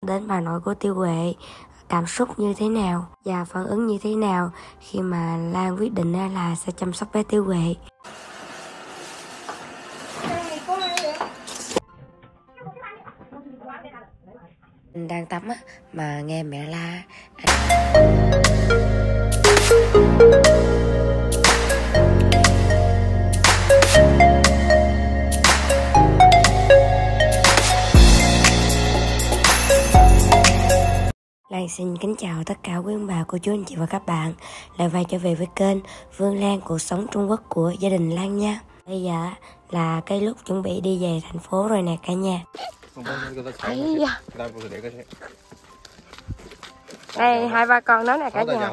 đến bà nội của Tiểu Huệ cảm xúc như thế nào và phản ứng như thế nào khi mà Lan quyết định là sẽ chăm sóc bé Tiểu Huệ. Mình đang tắm mà nghe mẹ la. Lan xin kính chào tất cả quý ông bà, cô chú, anh chị và các bạn lại quay trở về với kênh Vương Lan cuộc sống Trung Quốc của gia đình Lan nha. Bây giờ là cái lúc chuẩn bị đi về thành phố rồi nè cả nhà. Đây hai ba con đó nè cả nhà.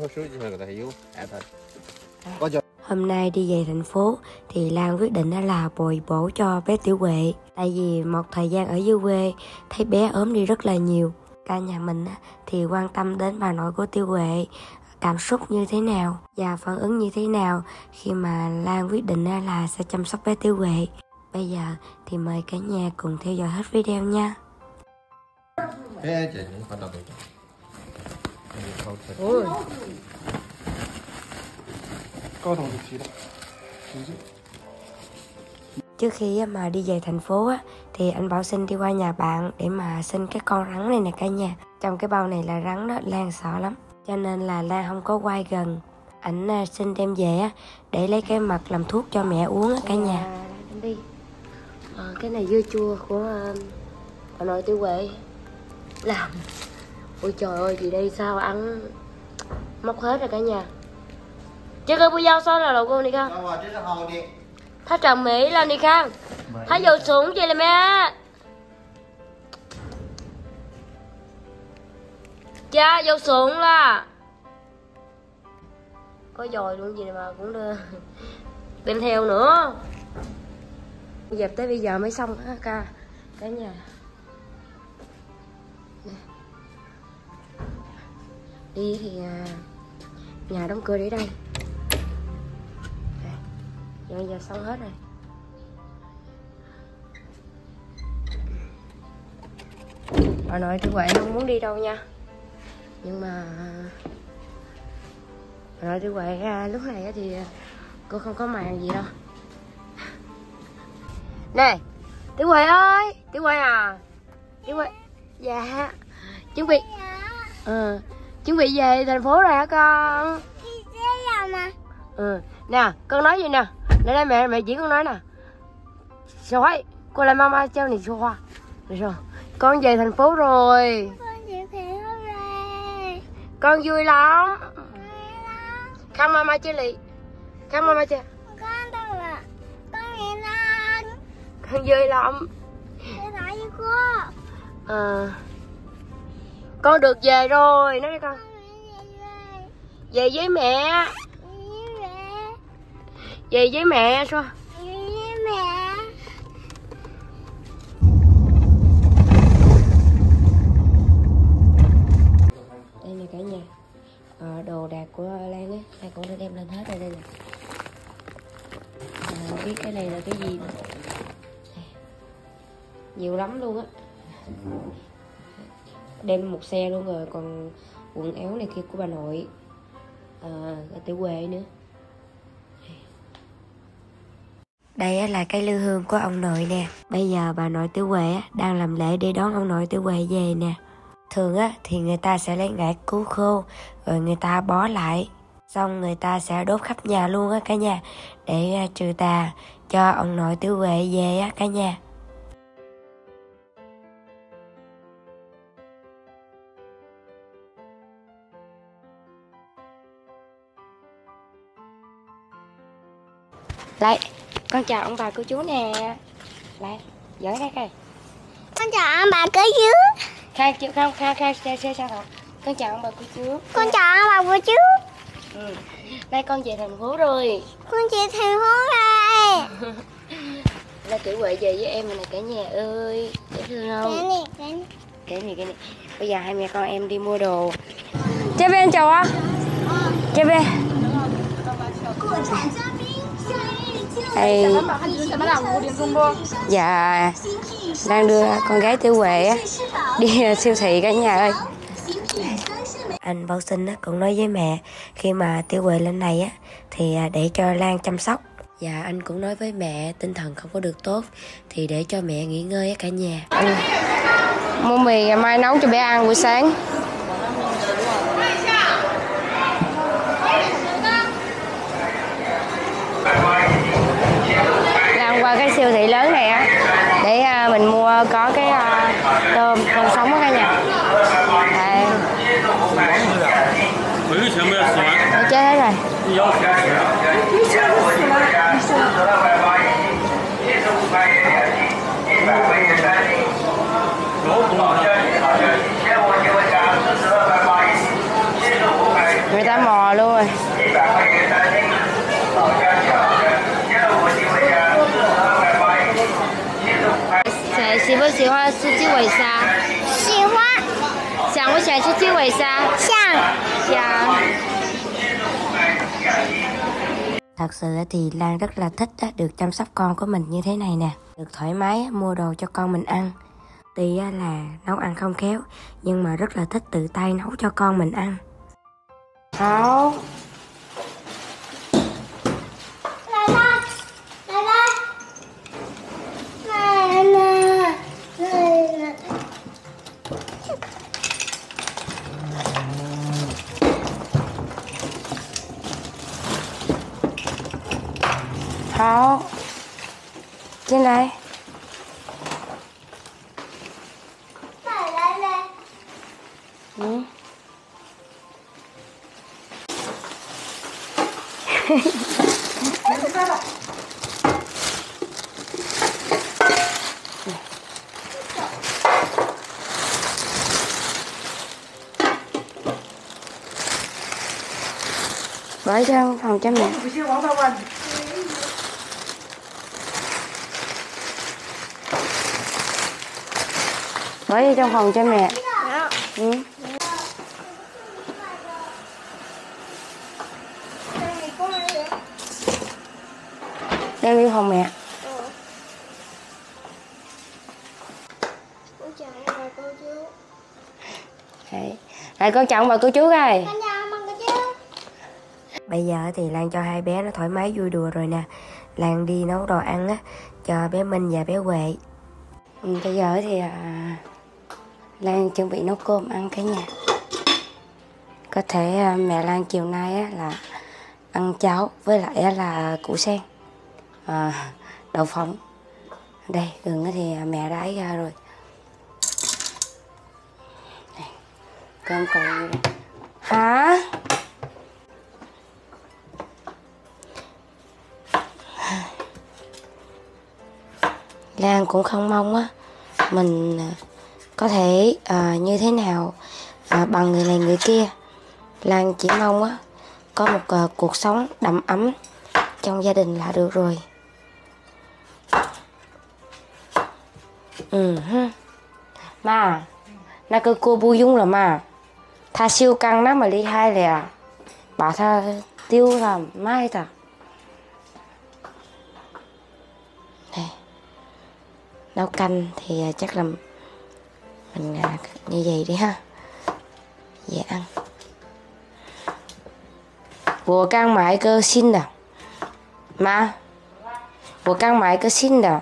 Hôm nay đi về thành phố thì Lan quyết định là bồi bổ cho bé Tiểu Huệ. Tại vì một thời gian ở dưới quê thấy bé ốm đi rất là nhiều. Cả nhà mình thì quan tâm đến bà nội của Tiểu Huệ cảm xúc như thế nào và phản ứng như thế nào khi mà Lan quyết định là sẽ chăm sóc bé Tiểu Huệ. Bây giờ thì mời cả nhà cùng theo dõi hết video nha. Ôi. Trước khi mà đi về thành phố thì anh bảo xin đi qua nhà bạn để mà xin cái con rắn này nè cả nhà. Trong cái bao này là rắn đó, Lan sợ lắm cho nên là Lan không có quay gần. Ảnh xin đem về để lấy cái mật làm thuốc cho mẹ uống cả nhà. Đi. Cái này dưa chua của bà nội Tiểu Huệ làm. Ôi trời ơi, gì đây sao ăn móc hết rồi cả nhà. Chứ cái bây giờ sao là đầu cô đi con. Thái trồng Mỹ lên đi Khang. Thái vô xuống vậy là mẹ. Cha vô xuống là. Có dòi luôn gì mà cũng đưa đem theo nữa. Dẹp tới bây giờ mới xong cả nhà. Đi thì nhà đóng cửa để đây. Bây giờ xong hết rồi. Bà nội Tiểu Huệ không muốn đi đâu nha. Nhưng mà bà nội Tiểu Huệ lúc này thì cô không có màng gì đâu. Nè Tiểu Huệ ơi, Tiểu Huệ à, Tiểu Huệ. Dạ chuẩn bị chuẩn bị về thành phố rồi hả con? Nè con nói gì nè. Đây mẹ chỉ con nói nè. Rồi, cô là mama treo này cho hoa. Được rồi, con về thành phố rồi. Con về thành phố rồi. Con vui lắm. Khăn mama chơi lì. Khăn mama chơi. Con đâu là con nghe lên. Con vui lắm. Tại với cô. Con được về rồi, nói đi con. Về với mẹ. Về với mẹ sao? Về với mẹ. Đây nè cả nhà. Đồ đạc của Lan á, Lan cũng đã đem lên hết rồi đây nè. Biết cái này là cái gì nữa. Nhiều lắm luôn á. Đem một xe luôn rồi, còn quần áo này kia của bà nội. Tiểu Huệ nữa. Đây là cây lư hương của ông nội nè. Bây giờ bà nội Tiểu Huệ đang làm lễ để đón ông nội Tiểu Huệ về nè. Thường thì người ta sẽ lấy gạch cứu khô rồi người ta bó lại. Xong người ta sẽ đốt khắp nhà luôn cả nhà. Để trừ tà cho ông nội Tiểu Huệ về cả nhà. Lại, con chào ông bà cô chú nè. Lại, giỡn cái coi. Con chào ông bà cô chú. Khai sao hả? Con chào ông bà cô chú. Con chào ông bà cô chú. Đây con về thành phố rồi. Con về thành phố rồi. Là Tiểu Huệ về với em rồi nè cả nhà ơi. Dễ thương không? Cái này. Bây giờ hai mẹ con em đi mua đồ. Chơi bên chào á. Chơi bên. Đây. Dạ đang đưa con gái Tiểu Huệ đi siêu thị cả nhà ơi. Anh Bảo Sinh cũng nói với mẹ khi mà Tiểu Huệ lên này thì để cho Lan chăm sóc. Và anh cũng nói với mẹ tinh thần không có được tốt thì để cho mẹ nghỉ ngơi cả nhà. Mua mì mai nấu cho bé ăn buổi sáng. Lan qua cái siêu thị lớn này á để mình mua có cái tôm sống á cả nhà. Đây. Nó chết hết rồi. Người ta mò luôn rồi.喜不喜欢吃鸡尾沙？ 喜欢。 想不想吃鸡尾沙？ 想。 Thật sự thì Lan rất là thích được chăm sóc con của mình như thế này nè. Được thoải mái mua đồ cho con mình ăn. Tuy là nấu ăn không khéo nhưng mà rất là thích tự tay nấu cho con mình ăn. Hảo. Hảo. Trên đây. Ừ. Bỏ trong phòng cho mẹ. Bỏ đi trong phòng cho mẹ. Ừ. Đem đi phòng mẹ. Đấy, con chào ông bà cô chú ơi. Bây giờ thì Lan cho hai bé nó thoải mái vui đùa rồi nè. Lan đi nấu đồ ăn cho bé Minh và bé Huệ. Bây giờ thì Lan chuẩn bị nấu cơm ăn cả nhà. Có thể mẹ Lan chiều nay là ăn cháo với lại là củ sen, đậu phộng. Đây gừng thì mẹ đã ấy ra rồi. Đây, cơm còn như đây. Hả? Lan cũng không mong mình có thể như thế nào bằng người này người kia. Lan chỉ mong có một cuộc sống đầm ấm trong gia đình là được rồi. Mà那个锅不用了嘛，他修钢那么厉害了，把它丢了卖的。Đây. Nấu canh thì chắc là mình như vậy đi ha, dễ ăn. 我刚买个新的，妈，我刚买个新的，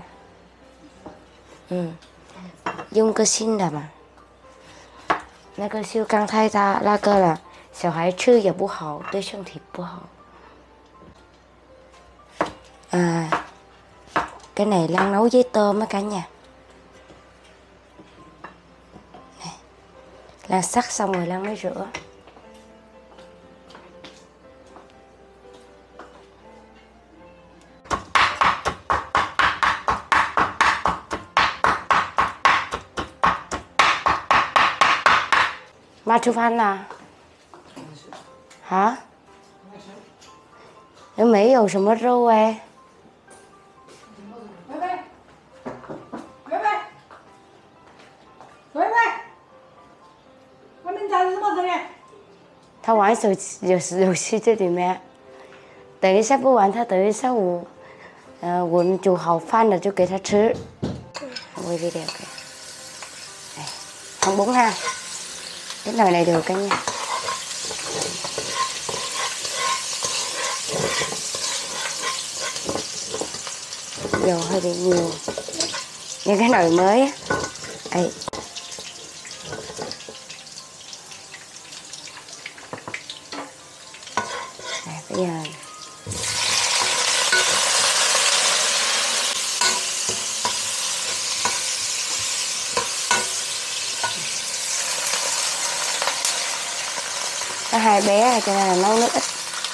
用个新的嘛。那个修钢太大，那个了，小孩吃也不好，对身体不好。Cái này Lan nấu với tôm á cả nhà. Này, Lan sắc xong rồi Lan mới rửa. Mà吃饭了？啊？又没有什么肉哎。他玩游戏这里面，等一下不玩，他等一下我们煮好饭了就给他吃。我这点给，哎， không bún ha. Cái nồi này được cả nha. Dầu hơi bị nhiều. Như cái nồi mới á. Đây. Bây giờ có 2 bé cho nên là nấu nước ít.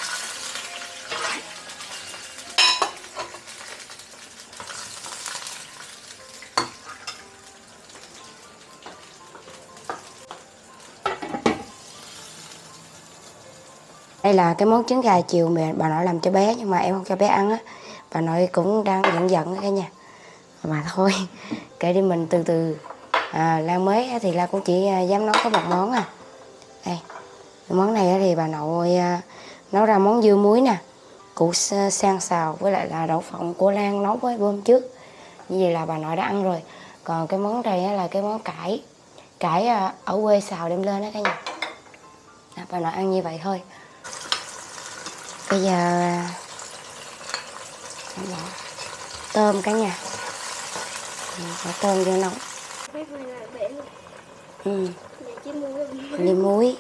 Đây là cái món trứng gà chiều bà nội làm cho bé, nhưng mà em không cho bé ăn á. Bà nội cũng đang giận giận đó cả nhà. Mà thôi, kệ đi, mình từ từ. Lan mới thì Lan cũng chỉ dám nấu có một món à. Đây, cái món này thì bà nội nấu ra món dưa muối nè, củ sang xào với lại là đậu phộng của Lan nấu với bơm trước. Như vậy là bà nội đã ăn rồi. Còn cái món này là cái món cải ở quê xào đem lên đó cả nhà. Bà nội ăn như vậy thôi. Bây giờ tôm cả nhà. Bỏ tôm vô nấu. Đi muối.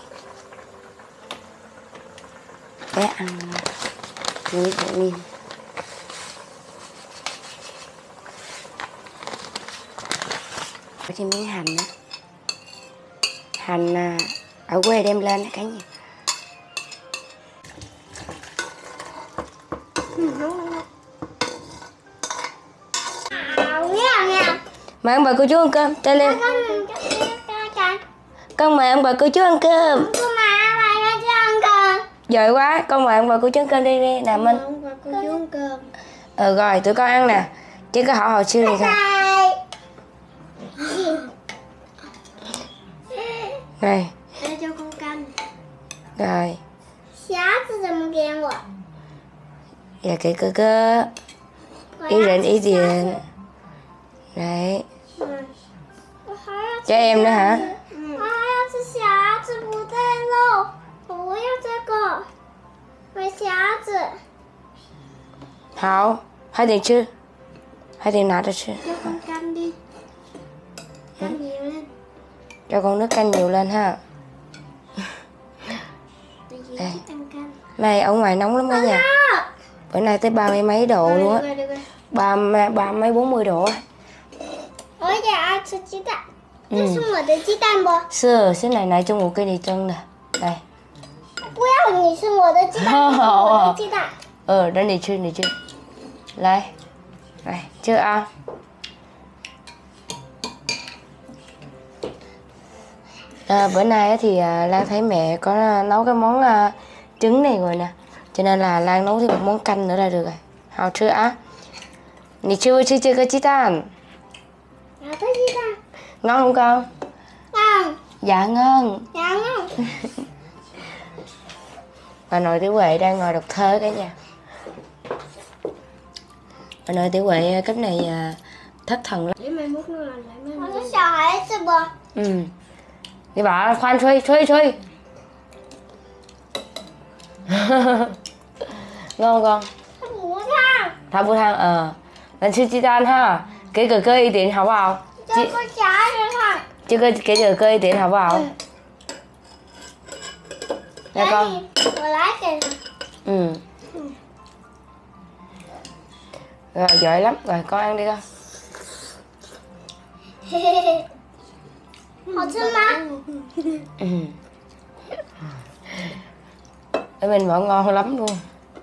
Bé ăn muối tự nhiên. Có thêm miếng hành nữa. Hành ở quê đem lên đó cả nhà. Mời ông bà cô chú ăn cơm, tay lên. Con mời ông bà cô chú ăn cơm. Giỏi quá, con mời ông bà cô chú ăn cơm đi đi nè Minh. Rồi, tụi con ăn nè. Chứ có hỏi hồi xưa này không. Rồi. Đây cho con canh. Rồi. Xá怎么给我? Dạ cái cơ cơ. Ý rịnh ý tiền. Đấy. Cho em nữa hả? Hảo, 2 tiền chưa? 2 tiền拿着吃. Cho con canh đi. Canh nhiều lên. Cho con nước canh nhiều lên ha. Đây. Này ở ngoài nóng lắm cả nhà. Bữa nay tới 30 mấy độ luôn á. 30 mấy 40 độ á. Ôi dạ, ai吃鸡蛋? Đây là tôi的鸡蛋不? 是，现在奶中午给你蒸的，来。 不要，你是我的鸡蛋，我的鸡蛋。 等你吃，你吃。来，来，chưa ăn. Bữa nay thì Lan thấy mẹ có nấu cái món trứng này rồi nè, cho nên là Lan nấu thêm một món canh nữa là được rồi. Hào chưa á? Nì chưa chưa chưa có chi tan. Ngon không con? Ngon. Dạ ngon. Dạ ngon. Bà nội Tiểu Huệ đang ngồi đọc thơ cả nhà. Bà nội Tiểu Huệ cách này thất thần lắm. Để mai mốt nó làm lại mai. Nó sợ hãi chứ bò. Đi bảo khoan吹吹吹. Ngon con. Thả bút thang. 咱吃鸡蛋哈，给哥哥一点好不好？ 这个夹着它。 这个给哥哥一点好不好？来con. 我来给他。 Rồi giỏi lắm, rồi con ăn đi con. 好吃吗? Ở bên bọn ngon lắm luôn.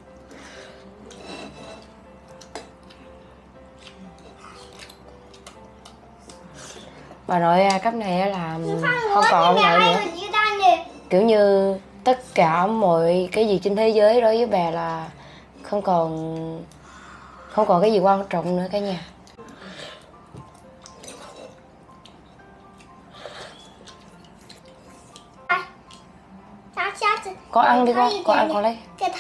Bà nội cấp này là không còn ông nội nữa. Kiểu như tất cả mọi cái gì trên thế giới đối với bà là không còn cái gì quan trọng nữa cả nhà. Con ăn đi con ăn con lấy.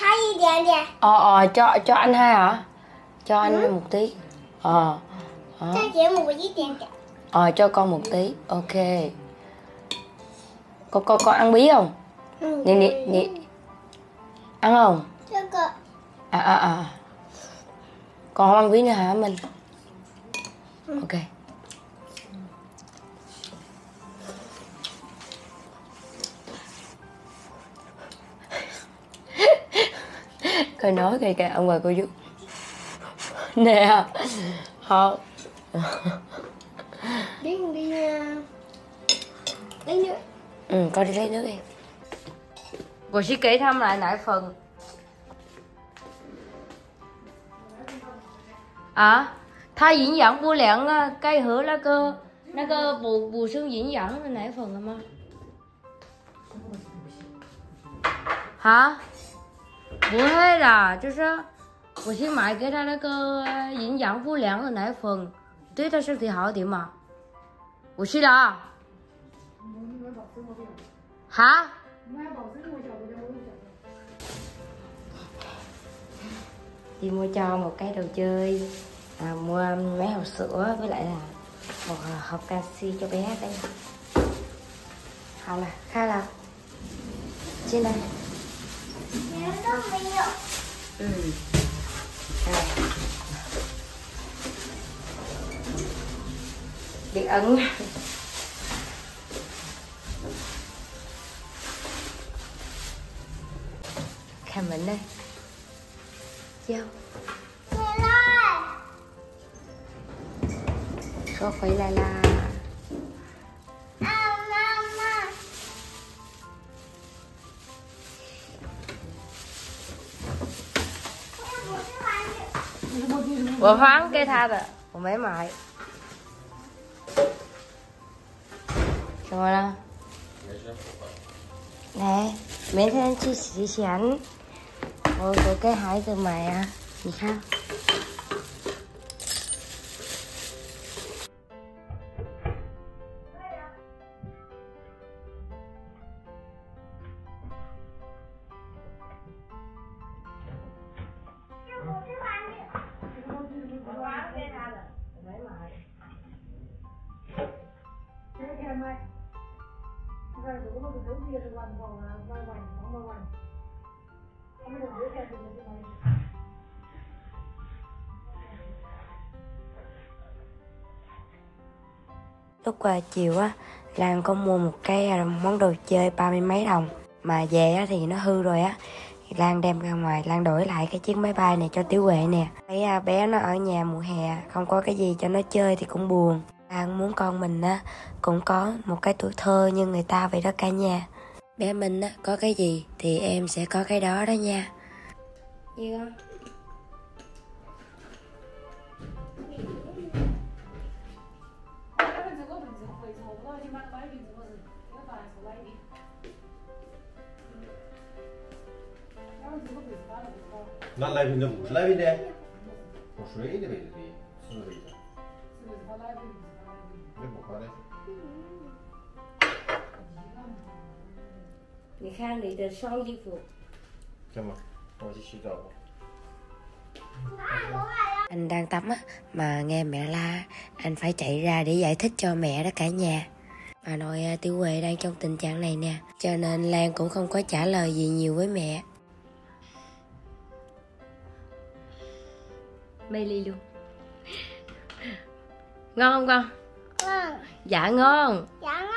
Cho anh hai hả? Cho anh một tí. Cho con một tí, ok. Con ăn bí không? Nè. Ăn không? À. Con không ăn bí nữa hả mình? Ok. Coi nói kìa ông bà cô chú. Nè. Không. Đi lấy nước. Con đi lấy nước đi. Cô sẽ kể thăm lại nãy phần. Tha diễn dẫn bu lẹn cây hửa lá cơ. Nó cơ bù xương diễn dẫn nãy phần mà. Hả? 不会的，就是我去买给他那个营养不良的奶粉，对他身体好一点嘛。我去了啊。hả? Đi mua cho một cái đồ chơi, mua mấy hộp sữa với lại là một hộp canxi cho bé đây. Hả là khai là trên đây. Điện ấn. Khai mình đây. Vô. Có phải la. Bộ khoáng cây tha rồi. Bộ mấy mày. Sao mà đâu? Nè, mấy thiên chi xí xắn. Ôi, cái hái từ mày à. Gì khác? Lúc chiều á, Lan có mua một cái món đồ chơi 30 mấy đồng. Mà về á, thì nó hư rồi á. Lan đem ra ngoài, Lan đổi lại cái chiếc máy bay này cho Tiểu Huệ nè. Thấy bé nó ở nhà mùa hè, không có cái gì cho nó chơi thì cũng buồn. Lan muốn con mình á, cũng có một cái tuổi thơ như người ta vậy đó cả nhà. Bé mình á, có cái gì thì em sẽ có cái đó đó nha. Gì con? 那来宾这不是来宾的，喝水的位置的，是位置。这不喝的。 你看你的双衣服。 行吧，我去洗澡吧。 Anh đang tắm á, mà nghe mẹ la, anh phải chạy ra để giải thích cho mẹ đó cả nhà. Bà nội Tiểu Huệ đang trong tình trạng này nè, cho nên Lan cũng không có trả lời gì nhiều với mẹ. Mê ly luôn. Ngon không con? Ngon. Dạ ngon. Dạ ngon.